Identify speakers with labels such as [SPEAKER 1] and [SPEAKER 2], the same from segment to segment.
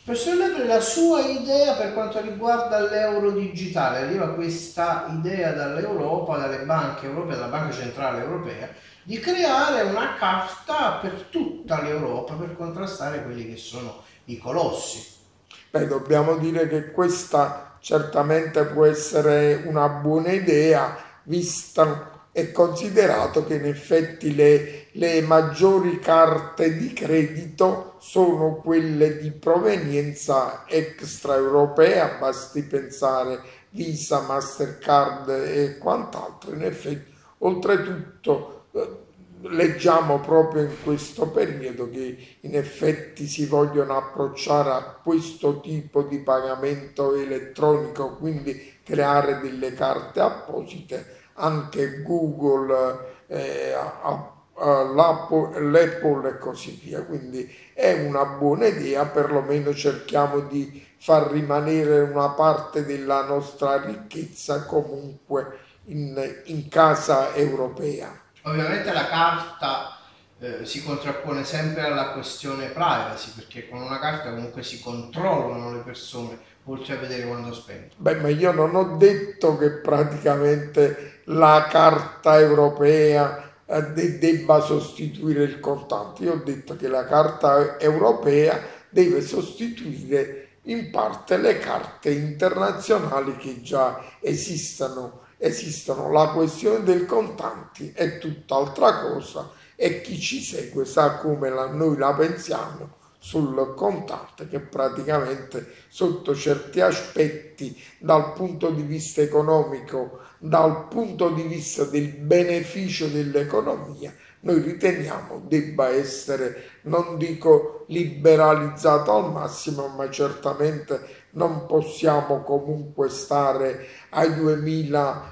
[SPEAKER 1] Professor Lepre, la sua idea per quanto riguarda l'euro digitale, arriva questa idea dall'Europa, dalle banche europee, dalla Banca Centrale Europea, di creare una carta per tutta l'Europa per contrastare quelli che sono i colossi.
[SPEAKER 2] Beh, dobbiamo dire che questa certamente può essere una buona idea, vista e considerato che in effetti le maggiori carte di credito sono quelle di provenienza extraeuropea, basti pensare Visa, Mastercard e quant'altro. In effetti, oltretutto, leggiamo proprio in questo periodo che in effetti si vogliono approcciare a questo tipo di pagamento elettronico, quindi creare delle carte apposite. Anche Google, l'Apple e così via. Quindi è una buona idea, perlomeno cerchiamo di far rimanere una parte della nostra ricchezza comunque in casa europea.
[SPEAKER 1] Ovviamente la carta si contrappone sempre alla questione privacy, perché con una carta comunque si controllano le persone, oltre a vedere quando spendono.
[SPEAKER 2] Beh, ma io non ho detto che praticamente la carta europea debba sostituire il contante. Io ho detto che la carta europea deve sostituire in parte le carte internazionali che già esistono. Esistono. La questione del contanti è tutt'altra cosa e chi ci segue sa come noi la pensiamo sul contante, che praticamente sotto certi aspetti dal punto di vista economico, dal punto di vista del beneficio dell'economia, noi riteniamo debba essere, non dico liberalizzato al massimo, ma certamente non possiamo comunque stare ai 2000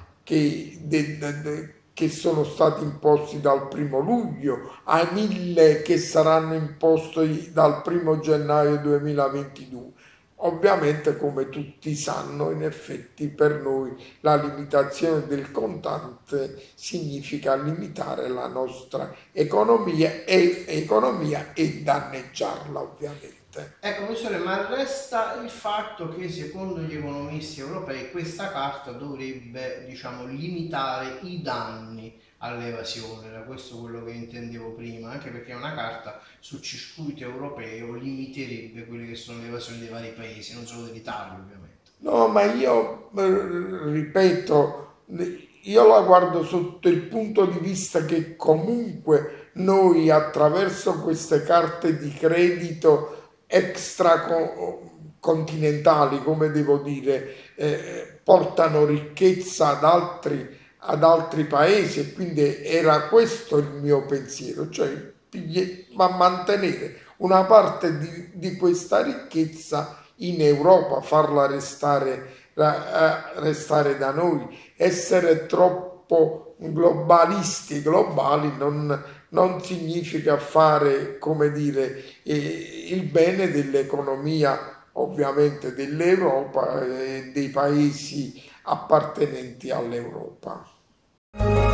[SPEAKER 2] che sono stati imposti dal 1° luglio, ai 1000 che saranno imposti dal 1° gennaio 2022. Ovviamente, come tutti sanno, in effetti per noi la limitazione del contante significa limitare la nostra economia e danneggiarla, ovviamente.
[SPEAKER 1] Ecco, professore, ma resta il fatto che secondo gli economisti europei questa carta dovrebbe, diciamo, limitare i danni all'evasione, era questo quello che intendevo prima, anche perché una carta sul circuito europeo limiterebbe quelle che sono le evasioni dei vari paesi, non solo dell'Italia, ovviamente.
[SPEAKER 2] No, ma io ripeto, io la guardo sotto il punto di vista che comunque noi attraverso queste carte di credito extracontinentali, come devo dire, portano ricchezza ad altri paesi, e quindi era questo il mio pensiero, cioè ma mantenere una parte di questa ricchezza in Europa, farla restare da noi. Essere troppo globalisti, globali, non significa fare, come dire, il bene dell'economia, ovviamente dell'Europa e dei paesi appartenenti all'Europa.